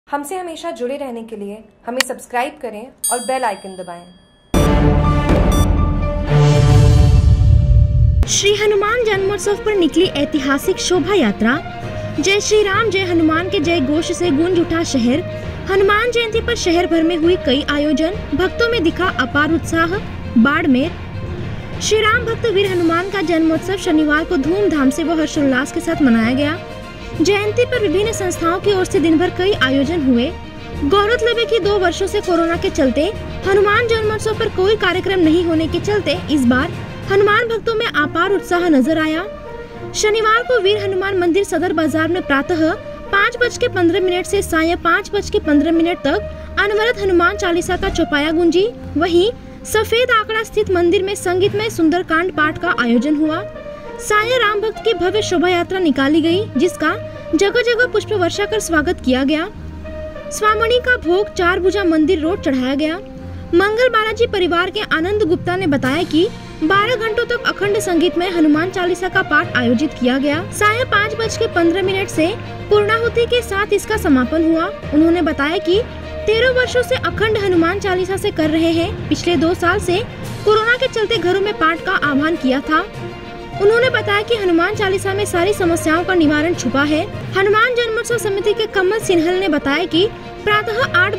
हमसे हमेशा जुड़े रहने के लिए हमें सब्सक्राइब करें और बेल आइकन दबाएं। श्री हनुमान जन्मोत्सव पर निकली ऐतिहासिक शोभा यात्रा। जय श्री राम जय हनुमान के जय घोष से गूंज उठा शहर। हनुमान जयंती पर शहर भर में हुई कई आयोजन, भक्तों में दिखा अपार उत्साह। बाड़मेर श्री राम भक्त वीर हनुमान का जन्मोत्सव शनिवार को धूमधाम से व हर्षोल्लास के साथ मनाया गया। जयंती पर विभिन्न संस्थाओं की ओर से दिन भर कई आयोजन हुए। गौरतलब है कि 2 वर्षों से कोरोना के चलते हनुमान जन्मोत्सव पर कोई कार्यक्रम नहीं होने के चलते इस बार हनुमान भक्तों में अपार उत्साह नजर आया। शनिवार को वीर हनुमान मंदिर सदर बाजार में प्रातः 5:15 से सायं 5:15 तक अनवरत हनुमान चालीसा का चौपाया गूंजी। वहीं सफेद आंकड़ा स्थित मंदिर में संगीतमय सुंदरकांड पाठ का आयोजन हुआ। सायं राम भक्त की भव्य शोभा यात्रा निकाली गई, जिसका जगह जगह पुष्प वर्षा कर स्वागत किया गया। स्वामणी का भोग 4 भुजा मंदिर रोड चढ़ाया गया। मंगल बालाजी परिवार के आनंद गुप्ता ने बताया कि 12 घंटों तक अखंड संगीत में हनुमान चालीसा का पाठ आयोजित किया गया। सायं 5:15 से पूर्णाहुति के साथ इसका समापन हुआ। उन्होंने बताया कि 13 वर्षों से अखंड हनुमान चालीसा से कर रहे हैं। पिछले 2 साल से कोरोना के चलते घरों में पाठ का आह्वान किया था। उन्होंने बताया कि हनुमान चालीसा में सारी समस्याओं का निवारण छुपा है। हनुमान जन्मोत्सव समिति के कमल सिन्हल ने बताया कि प्रातः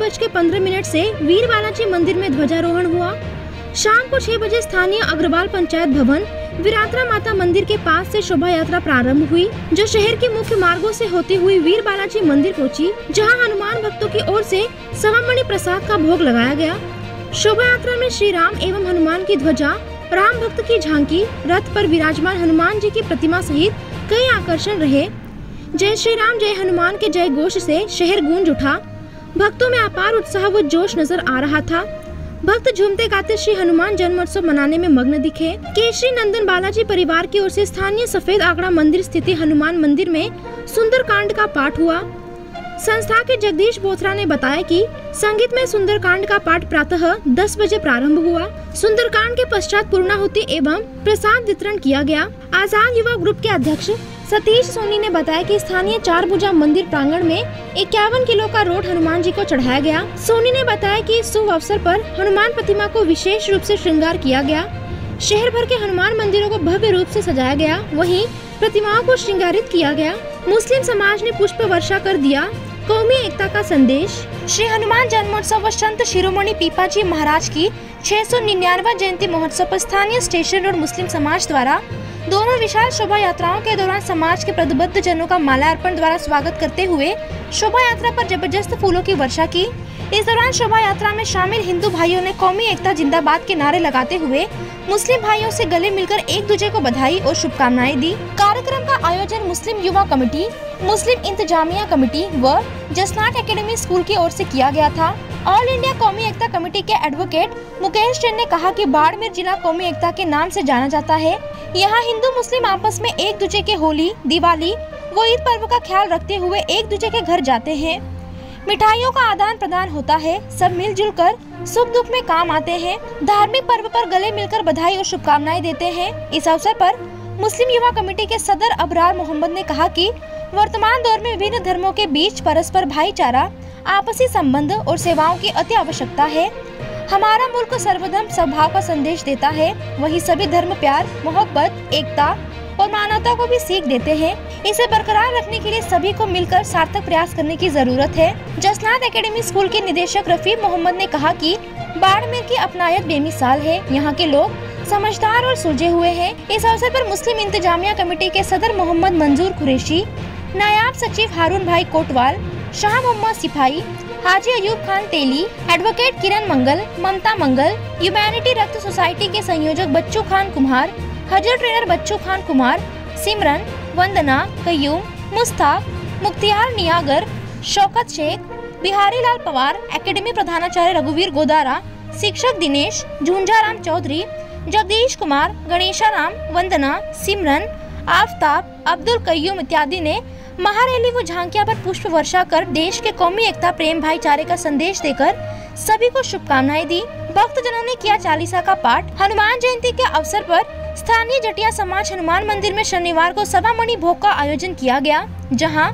8:15 से वीर बालाजी मंदिर में ध्वजारोहण हुआ। शाम को 6 बजे स्थानीय अग्रवाल पंचायत भवन विरात्रा माता मंदिर के पास से शोभा यात्रा प्रारंभ हुई, जो शहर के मुख्य मार्गों से होती हुई वीर बालाजी मंदिर पहुंची, जहां हनुमान भक्तों की ओर से सवामणि प्रसाद का भोग लगाया गया। शोभा यात्रा में श्री राम एवं हनुमान की ध्वजा, राम भक्त की झांकी, रथ पर विराजमान हनुमान जी की प्रतिमा सहित कई आकर्षण रहे। जय श्री राम जय हनुमान के जय घोष से शहर गूंज उठा। भक्तों में अपार उत्साह व जोश नजर आ रहा था। भक्त झूमते गाते श्री हनुमान जन्मोत्सव मनाने में मग्न दिखे। केशरी नंदन बालाजी परिवार की ओर से स्थानीय सफेद आंकड़ा मंदिर स्थित हनुमान मंदिर में सुंदरकांड का पाठ हुआ। संस्था के जगदीश बोथरा ने बताया कि संगीत में सुंदरकांड का पाठ प्रातः 10 बजे प्रारंभ हुआ। सुंदरकांड के पश्चात पूर्णाहुति एवं प्रसाद वितरण किया गया। आजाद युवा ग्रुप के अध्यक्ष सतीश सोनी ने बताया कि स्थानीय 4 भुजा मंदिर प्रांगण में 51 किलो का रोट हनुमान जी को चढ़ाया गया। सोनी ने बताया कि इस शुभ अवसर पर हनुमान प्रतिमा को विशेष रूप से श्रृंगार किया गया। शहर भर के हनुमान मंदिरों को भव्य रूप से सजाया गया, वहीं प्रतिमाओं को श्रृंगारित किया गया। मुस्लिम समाज ने पुष्प वर्षा कर दिया कौमी एकता का संदेश। श्री हनुमान जन्मोत्सव व संत शिरोमणि पीपाजी महाराज की 699वां जयंती महोत्सव पर स्थानीय स्टेशन रोड मुस्लिम समाज द्वारा दोनों विशाल शोभा यात्राओं के दौरान समाज के प्रतिबद्ध जनों का माल्यार्पण द्वारा स्वागत करते हुए शोभा यात्रा पर जबरदस्त फूलों की वर्षा की। इस दौरान शोभा यात्रा में शामिल हिंदू भाइयों ने कौमी एकता जिंदाबाद के नारे लगाते हुए मुस्लिम भाइयों से गले मिलकर एक दूसरे को बधाई और शुभकामनाएं दी। कार्यक्रम का आयोजन मुस्लिम युवा कमेटी, मुस्लिम इंतजामिया कमेटी व जसनाट एकेडमी स्कूल की ओर से किया गया था। ऑल इंडिया कौमी एकता कमेटी के एडवोकेट मुकेश जैन ने कहा कि बाड़मेर जिला कौमी एकता के नाम से जाना जाता है। यहाँ हिंदू मुस्लिम आपस में एक दूसरे के होली, दिवाली व ईद पर्व का ख्याल रखते हुए एक दूसरे के घर जाते हैं। मिठाइयों का आदान प्रदान होता है। सब मिलजुल कर सुख दुख में काम आते हैं। धार्मिक पर्व पर गले मिलकर बधाई और शुभकामनाएं देते हैं। इस अवसर पर मुस्लिम युवा कमेटी के सदर अबरार मोहम्मद ने कहा कि वर्तमान दौर में विभिन्न धर्मों के बीच परस्पर भाईचारा, आपसी संबंध और सेवाओं की अति आवश्यकता है। हमारा मुल्क सर्वधर्म सद्भाव का संदेश देता है। वही सभी धर्म प्यार, मोहब्बत, एकता और मानवता को भी सीख देते हैं। इसे बरकरार रखने के लिए सभी को मिलकर सार्थक प्रयास करने की जरूरत है। जसनात एकेडमी स्कूल के निदेशक रफीक मोहम्मद ने कहा कि बाड़मेर की अपनायत बेमिसाल है। यहाँ के लोग समझदार और सुलझे हुए हैं। इस अवसर पर मुस्लिम इंतजामिया कमेटी के सदर मोहम्मद मंजूर कुरैशी, नायाब सचिव हारून भाई कोटवाल, शाह मोहम्मद सिपाही, हाजी अयूब खान तेली, एडवोकेट किरण मंगल, ममता मंगल, ह्यूमैनिटी रक्त सोसाइटी के संयोजक बच्चू खान कुमार, हजर ट्रेनर बच्चू खान कुमार, सिमरन, वंदना, कयूम, मुस्ताफ, मुख्तियार नियागर, शौकत शेख, बिहारी लाल पवार, एकेडमी प्रधानाचार्य रघुवीर गोदारा, शिक्षक दिनेश, झुंझाराम चौधरी, जगदीश कुमार, गणेशा राम, वंदना, सिमरन, आफ्ताब, अब्दुल कयूम इत्यादि ने महारैली व झांकियां पर पुष्प वर्षा कर देश के कौमी एकता, प्रेम, भाईचारे का संदेश देकर सभी को शुभकामनाएं दी। भक्तजनों ने किया चालीसा का पाठ। हनुमान जयंती के अवसर पर स्थानीय जटिया समाज हनुमान मंदिर में शनिवार को सवामणि भोग का आयोजन किया गया, जहां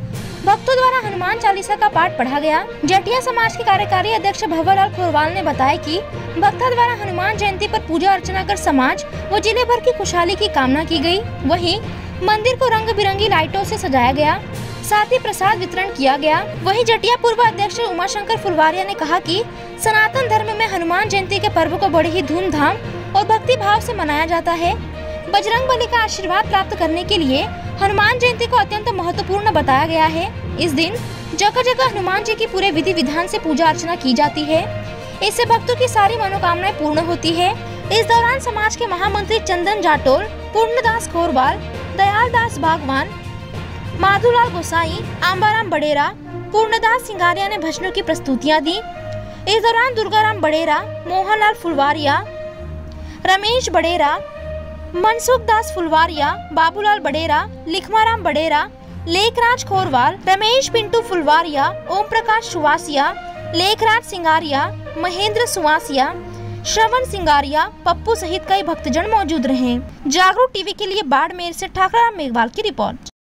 भक्तों द्वारा हनुमान चालीसा का पाठ पढ़ा गया। जटिया समाज के कार्यकारी अध्यक्ष भंवरलाल खोरवाल ने बताया कि भक्तों द्वारा हनुमान जयंती पर पूजा अर्चना कर समाज व जिले भर की खुशहाली की कामना की गई। वहीं मंदिर को रंग बिरंगी लाइटों से सजाया गया, साथ ही प्रसाद वितरण किया गया। वहीं जटिया पूर्व अध्यक्ष उमाशंकर फुलवारिया ने कहा कि सनातन धर्म में हनुमान जयंती के पर्व को बड़ी ही धूमधाम और भक्ति भाव से मनाया जाता है। बजरंगबली का आशीर्वाद प्राप्त करने के लिए हनुमान जयंती को अत्यंत महत्वपूर्ण बताया गया है। इस दिन जगह जगह हनुमान जी की पूरे विधि विधान से पूजा अर्चना की जाती है। इससे भक्तों की सारी मनोकामनाएं पूर्ण होती है। इस दौरान समाज के महामंत्री चंदन जाटोल, पूर्णदास खोरवाल, दयाल दास भागवान, माधुलाल गोसाई, आंबाराम बडेरा, पूर्णदास सिंगारिया ने भजनों की प्रस्तुतियां दी। इस दौरान दुर्गाराम बडेरा, मोहनलाल फुलवारिया, रमेश बडेरा, मनसुख दास फुलवारिया, बाबूलाल बडेरा, लिखमाराम बडेरा, लेखराज खोरवाल, रमेश पिंटू फुलवारिया, ओम प्रकाश सुवासिया, लेखराज सिंगारिया, महेंद्र सुवासिया, श्रवण सिंगारिया, पप्पू सहित कई भक्तजन मौजूद रहे। जागरूक टीवी के लिए बाड़मेर से ठाकराम मेघवाल की रिपोर्ट।